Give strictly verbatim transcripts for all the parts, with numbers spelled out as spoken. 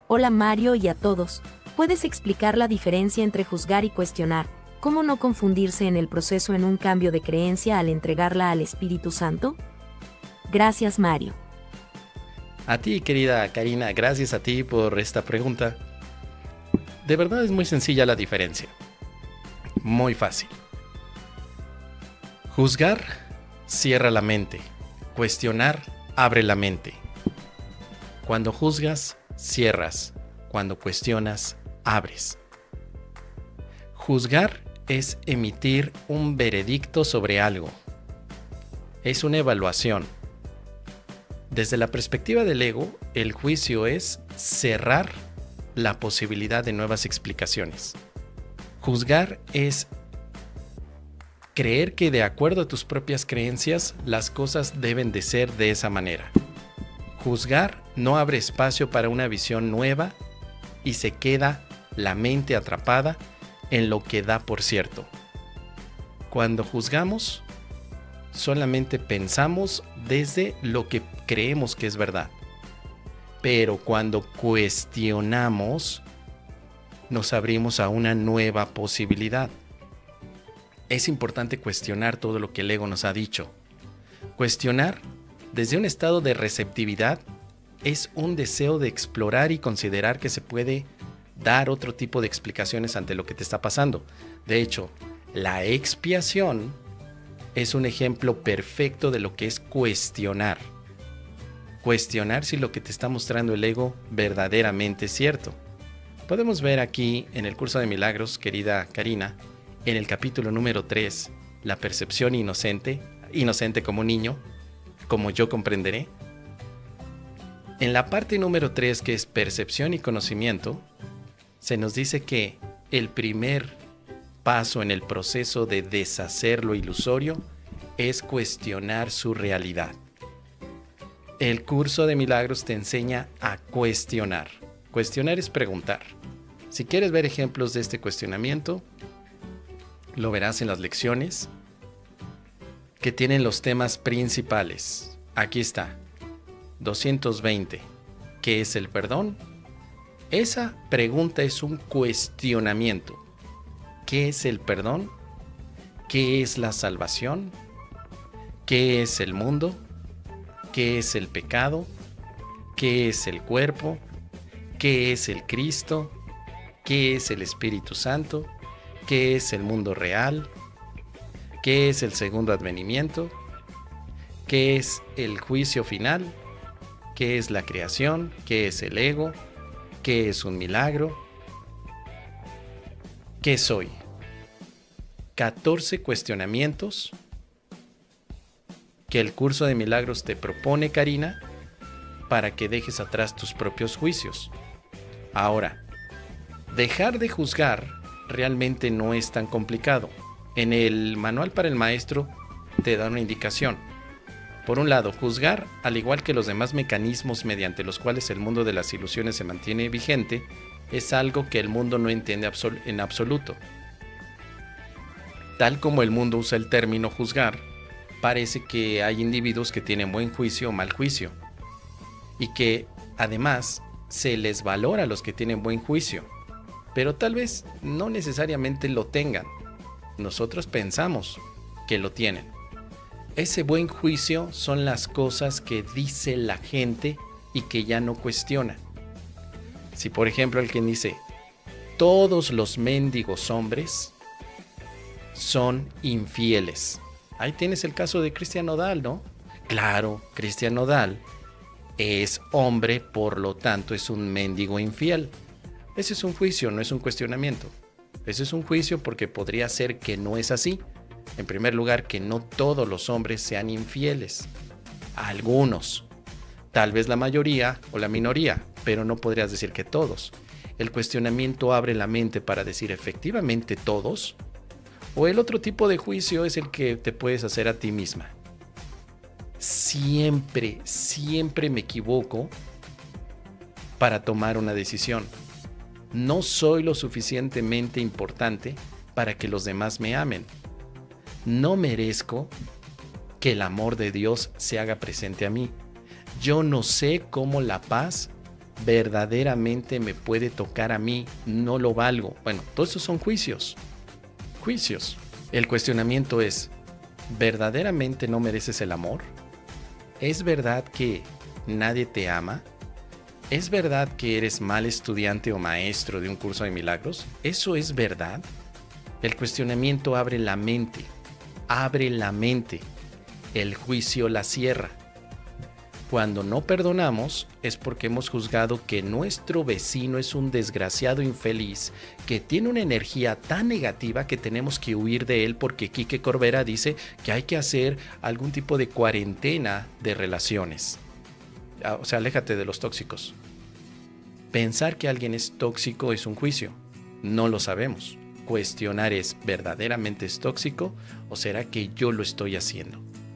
Hola Mario y a todos. ¿Puedes explicar la diferencia entre juzgar y cuestionar? ¿Cómo no confundirse en el proceso en un cambio de creencia al entregarla al Espíritu Santo? Gracias Mario. A ti, querida Karina, gracias a ti por esta pregunta. De verdad es muy sencilla la diferencia. Muy fácil. Juzgar cierra la mente. Cuestionar abre la mente. Cuando juzgas, cierras. Cuando cuestionas, abres. Juzgar es emitir un veredicto sobre algo. Es una evaluación. Desde la perspectiva del ego, el juicio es cerrar la posibilidad de nuevas explicaciones. Juzgar es creer que de acuerdo a tus propias creencias, las cosas deben de ser de esa manera. Juzgar no abre espacio para una visión nueva y se queda la mente atrapada en lo que da por cierto. Cuando juzgamos, solamente pensamos desde lo que creemos que es verdad. Pero cuando cuestionamos, nos abrimos a una nueva posibilidad. Es importante cuestionar todo lo que el ego nos ha dicho. Cuestionar desde un estado de receptividad es un deseo de explorar y considerar que se puede dar otro tipo de explicaciones ante lo que te está pasando. De hecho, la expiación es un ejemplo perfecto de lo que es cuestionar. Cuestionar si lo que te está mostrando el ego verdaderamente es cierto. Podemos ver aquí en el curso de milagros, querida Karina, en el capítulo número tres, la percepción inocente, inocente como niño, como yo comprenderé. En la parte número tres, que es percepción y conocimiento, se nos dice que el primer paso en el proceso de deshacer lo ilusorio es cuestionar su realidad. El curso de milagros te enseña a cuestionar. Cuestionar es preguntar. Si quieres ver ejemplos de este cuestionamiento, lo verás en las lecciones que tienen los temas principales. Aquí está, doscientos veinte. ¿Qué es el perdón? Esa pregunta es un cuestionamiento. ¿Qué es el perdón? ¿Qué es la salvación? ¿Qué es el mundo? ¿Qué es el pecado? ¿Qué es el cuerpo? ¿Qué es el Cristo? ¿Qué es el Espíritu Santo? ¿Qué es el mundo real? ¿Qué es el segundo advenimiento? ¿Qué es el juicio final? ¿Qué es la creación? ¿Qué es el ego? ¿Qué es un milagro? ¿Qué soy? catorce cuestionamientos que el curso de milagros te propone, Karina, para que dejes atrás tus propios juicios. Ahora, dejar de juzgar realmente no es tan complicado. En el manual para el maestro te da una indicación. Por un lado, juzgar, al igual que los demás mecanismos mediante los cuales el mundo de las ilusiones se mantiene vigente, es algo que el mundo no entiende absol- en absoluto. Tal como el mundo usa el término juzgar, parece que hay individuos que tienen buen juicio o mal juicio, y que además se les valora a los que tienen buen juicio, pero tal vez no necesariamente lo tengan. Nosotros pensamos que lo tienen. Ese buen juicio son las cosas que dice la gente y que ya no cuestiona. Si por ejemplo alguien dice, todos los mendigos hombres son infieles. Ahí tienes el caso de Cristian Nodal, ¿no? Claro, Cristian Nodal es hombre, por lo tanto es un mendigo infiel. Ese es un juicio, no es un cuestionamiento. Ese es un juicio porque podría ser que no es así. En primer lugar, que no todos los hombres sean infieles. Algunos. Tal vez la mayoría o la minoría, pero no podrías decir que todos. El cuestionamiento abre la mente para decir efectivamente todos. O el otro tipo de juicio es el que te puedes hacer a ti misma. Siempre, siempre me equivoco para tomar una decisión. No soy lo suficientemente importante para que los demás me amen. No merezco que el amor de Dios se haga presente a mí. Yo no sé cómo la paz verdaderamente me puede tocar a mí, no lo valgo. Bueno, todos esos son juicios. Juicios. El cuestionamiento es, ¿verdaderamente no mereces el amor? ¿Es verdad que nadie te ama? ¿Es verdad que eres mal estudiante o maestro de un curso de milagros? ¿Eso es verdad? El cuestionamiento abre la mente. Abre la mente. El juicio la cierra. Cuando no perdonamos es porque hemos juzgado que nuestro vecino es un desgraciado infeliz que tiene una energía tan negativa que tenemos que huir de él, porque Quique Corbera dice que hay que hacer algún tipo de cuarentena de relaciones. O sea, aléjate de los tóxicos. Pensar que alguien es tóxico es un juicio. No lo sabemos. Cuestionar es, ¿verdaderamente es tóxico o será que yo lo estoy haciendo?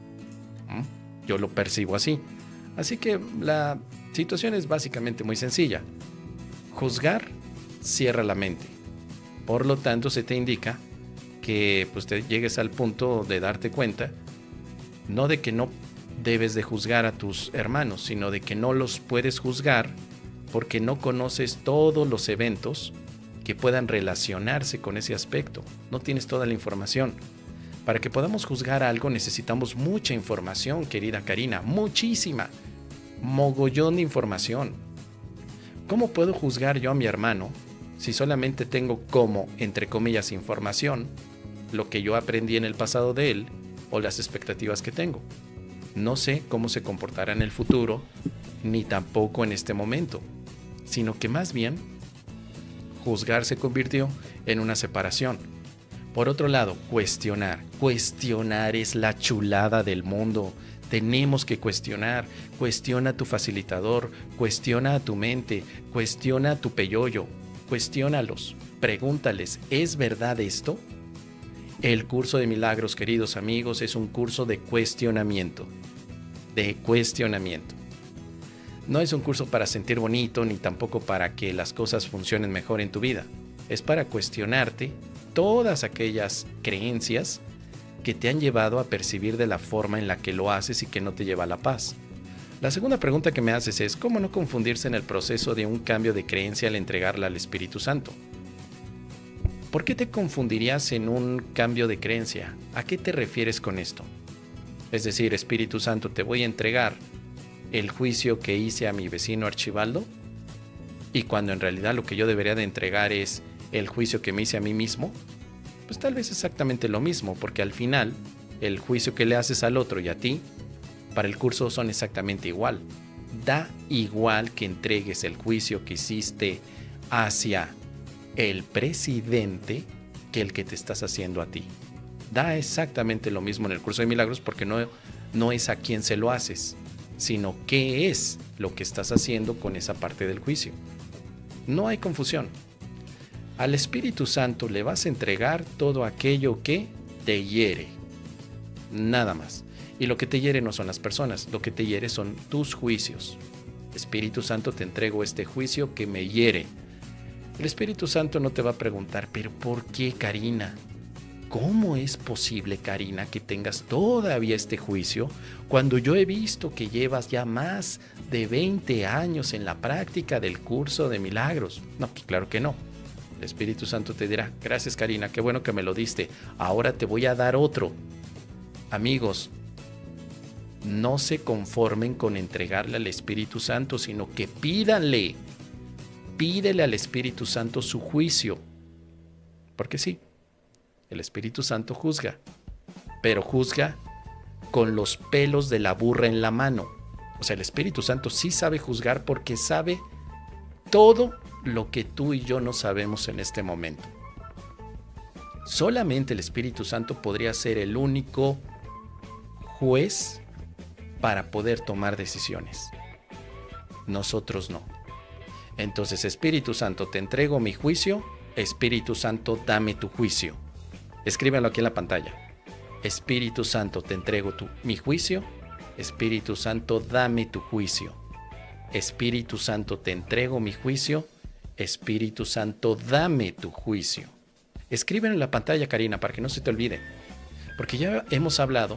¿Mm? Yo lo percibo así. Así que la situación es básicamente muy sencilla. Juzgar cierra la mente. Por lo tanto, se te indica que pues, te llegues al punto de darte cuenta, no de que no debes de juzgar a tus hermanos, sino de que no los puedes juzgar porque no conoces todos los eventos que puedan relacionarse con ese aspecto. No tienes toda la información. Para que podamos juzgar algo necesitamos mucha información, querida Karina, muchísima, mogollón de información. ¿Cómo puedo juzgar yo a mi hermano si solamente tengo como, entre comillas, información, lo que yo aprendí en el pasado de él o las expectativas que tengo? No sé cómo se comportará en el futuro, ni tampoco en este momento, sino que más bien, juzgar se convirtió en una separación. Por otro lado, cuestionar. Cuestionar es la chulada del mundo. Tenemos que cuestionar. Cuestiona a tu facilitador, cuestiona a tu mente, cuestiona a tu peyoyo, cuestiónalos, pregúntales, ¿es verdad esto? El curso de milagros, queridos amigos, es un curso de cuestionamiento. De cuestionamiento. No es un curso para sentir bonito, ni tampoco para que las cosas funcionen mejor en tu vida. Es para cuestionarte todas aquellas creencias que te han llevado a percibir de la forma en la que lo haces y que no te lleva a la paz. La segunda pregunta que me haces es, ¿cómo no confundirse en el proceso de un cambio de creencia al entregarla al Espíritu Santo? ¿Por qué te confundirías en un cambio de creencia? ¿A qué te refieres con esto? Es decir, Espíritu Santo, te voy a entregar el juicio que hice a mi vecino Archibaldo, y cuando en realidad lo que yo debería de entregar es el juicio que me hice a mí mismo. Pues tal vez exactamente lo mismo, porque al final el juicio que le haces al otro y a ti para el curso son exactamente igual. Da igual que entregues el juicio que hiciste hacia el presidente que el que te estás haciendo a ti. Da exactamente lo mismo en el curso de milagros, porque no, no es a quién se lo haces, sino qué es lo que estás haciendo con esa parte del juicio. No hay confusión. Al Espíritu Santo le vas a entregar todo aquello que te hiere. Nada más. Y lo que te hiere no son las personas, lo que te hiere son tus juicios. Espíritu Santo, te entrego este juicio que me hiere. El Espíritu Santo no te va a preguntar, ¿pero por qué, Karina? ¿Cómo es posible, Karina, que tengas todavía este juicio cuando yo he visto que llevas ya más de veinte años en la práctica del curso de milagros? No, pues claro que no. El Espíritu Santo te dirá, gracias, Karina, qué bueno que me lo diste. Ahora te voy a dar otro. Amigos, no se conformen con entregarle al Espíritu Santo, sino que pídanle. Pídele al Espíritu Santo su juicio. Porque sí, el Espíritu Santo juzga, pero juzga con los pelos de la burra en la mano. O sea, el Espíritu Santo sí sabe juzgar porque sabe todo lo que tú y yo no sabemos en este momento. Solamente el Espíritu Santo podría ser el único juez para poder tomar decisiones. Nosotros no. Entonces, Espíritu Santo, te entrego mi juicio. Espíritu Santo, dame tu juicio. Escríbanlo aquí en la pantalla. Espíritu Santo, te entrego tu, mi juicio. Espíritu Santo, dame tu juicio. Espíritu Santo, te entrego mi juicio. Espíritu Santo, dame tu juicio. Escríbenlo en la pantalla, Karina, para que no se te olvide. Porque ya hemos hablado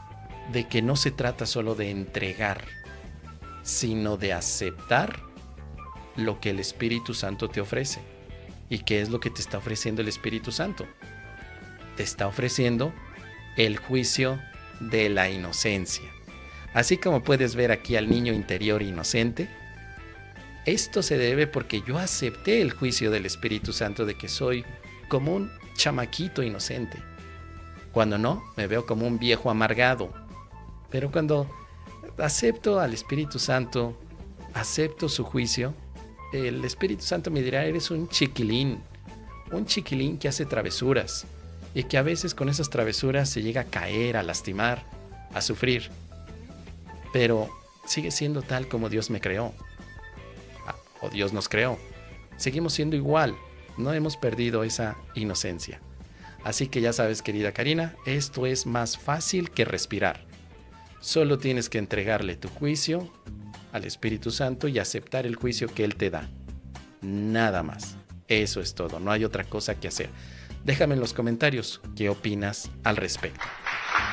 de que no se trata solo de entregar, sino de aceptar lo que el Espíritu Santo te ofrece. ¿Y qué es lo que te está ofreciendo el Espíritu Santo? Te está ofreciendo el juicio de la inocencia. Así como puedes ver aquí al niño interior inocente, esto se debe porque yo acepté el juicio del Espíritu Santo de que soy como un chamaquito inocente. Cuando no, me veo como un viejo amargado. Pero cuando acepto al Espíritu Santo, acepto su juicio, el Espíritu Santo me dirá, eres un chiquilín, un chiquilín que hace travesuras y que a veces con esas travesuras se llega a caer, a lastimar, a sufrir. Pero sigue siendo tal como Dios me creó, o Dios nos creó. Seguimos siendo igual, no hemos perdido esa inocencia. Así que ya sabes, querida Karina, esto es más fácil que respirar. Solo tienes que entregarle tu juicio al Espíritu Santo y aceptar el juicio que Él te da. Nada más. Eso es todo, no hay otra cosa que hacer. Déjame en los comentarios qué opinas al respecto.